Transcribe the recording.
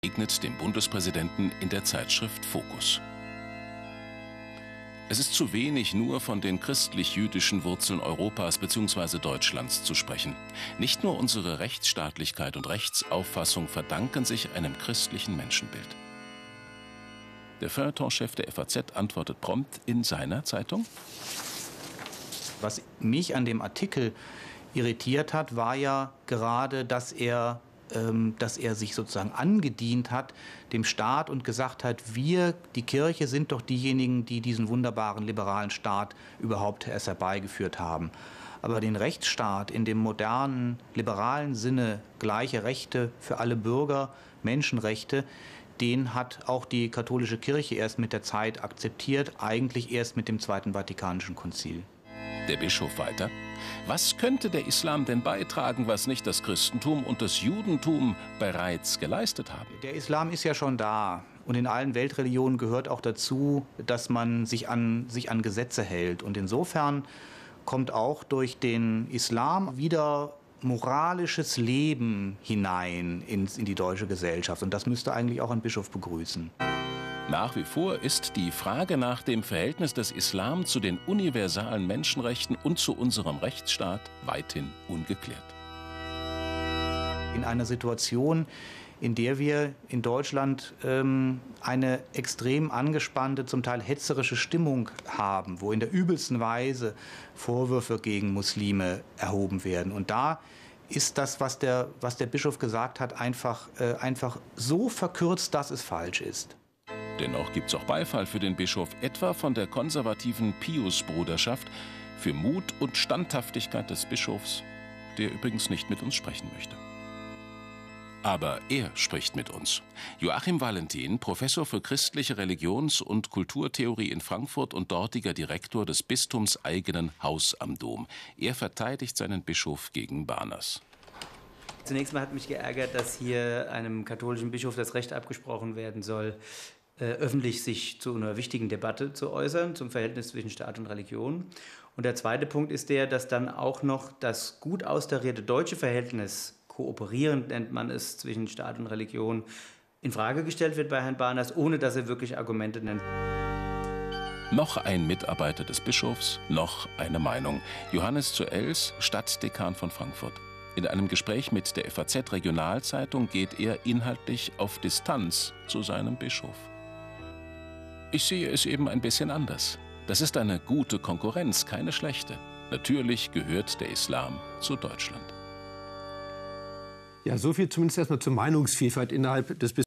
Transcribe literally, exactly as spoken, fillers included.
begegnet dem Bundespräsidenten in der Zeitschrift Focus. Es ist zu wenig, nur von den christlich-jüdischen Wurzeln Europas bzw. Deutschlands zu sprechen. Nicht nur unsere Rechtsstaatlichkeit und Rechtsauffassung verdanken sich einem christlichen Menschenbild. Der Feuilleton-Chef der F A Z antwortet prompt in seiner Zeitung. Was mich an dem Artikel irritiert hat, war ja gerade, dass er, ähm, dass er sich sozusagen angedient hat dem Staat und gesagt hat, wir, die Kirche, sind doch diejenigen, die diesen wunderbaren liberalen Staat überhaupt erst herbeigeführt haben. Aber den Rechtsstaat in dem modernen, liberalen Sinne, gleiche Rechte für alle Bürger, Menschenrechte, den hat auch die katholische Kirche erst mit der Zeit akzeptiert, eigentlich erst mit dem Zweiten Vatikanischen Konzil. Der Bischof weiter: Was könnte der Islam denn beitragen, was nicht das Christentum und das Judentum bereits geleistet haben? Der Islam ist ja schon da. Und in allen Weltreligionen gehört auch dazu, dass man sich an, sich an Gesetze hält. Und insofern kommt auch durch den Islam wieder moralisches Leben hinein in, in die deutsche Gesellschaft. Und das müsste eigentlich auch ein Bischof begrüßen. Nach wie vor ist die Frage nach dem Verhältnis des Islam zu den universalen Menschenrechten und zu unserem Rechtsstaat weithin ungeklärt. In einer Situation, in der wir in Deutschland ähm, eine extrem angespannte, zum Teil hetzerische Stimmung haben, wo in der übelsten Weise Vorwürfe gegen Muslime erhoben werden. Und da ist das, was der, was der Bischof gesagt hat, einfach, äh, einfach so verkürzt, dass es falsch ist. Dennoch gibt es auch Beifall für den Bischof, etwa von der konservativen Pius-Bruderschaft, für Mut und Standhaftigkeit des Bischofs, der übrigens nicht mit uns sprechen möchte. Aber er spricht mit uns. Joachim Valentin, Professor für christliche Religions- und Kulturtheorie in Frankfurt und dortiger Direktor des bistumseigenen Haus am Dom. Er verteidigt seinen Bischof gegen Barners. Zunächst mal hat mich geärgert, dass hier einem katholischen Bischof das Recht abgesprochen werden soll, öffentlich sich zu einer wichtigen Debatte zu äußern, zum Verhältnis zwischen Staat und Religion. Und der zweite Punkt ist der, dass dann auch noch das gut austarierte deutsche Verhältnis, kooperierend nennt man es, zwischen Staat und Religion, in Frage gestellt wird bei Herrn Barners, ohne dass er wirklich Argumente nennt. Noch ein Mitarbeiter des Bischofs, noch eine Meinung. Johannes zu Els, Stadtdekan von Frankfurt. In einem Gespräch mit der F A Z-Regionalzeitung geht er inhaltlich auf Distanz zu seinem Bischof. Ich sehe es eben ein bisschen anders. Das ist eine gute Konkurrenz, keine schlechte. Natürlich gehört der Islam zu Deutschland. Ja, so viel zumindest erstmal zur Meinungsvielfalt innerhalb des